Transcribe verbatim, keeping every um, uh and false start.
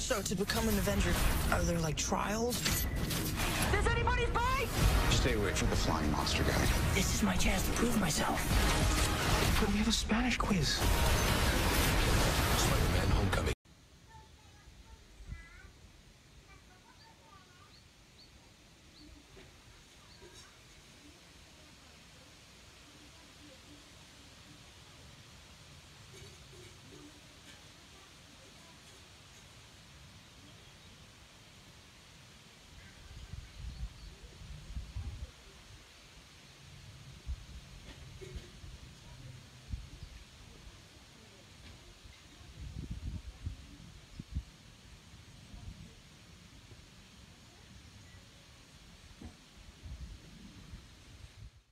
So, to become an Avenger, are there, like, trials? Does anybody bite? Stay away from the flying monster guy. This is my chance to prove myself. But we have a Spanish quiz.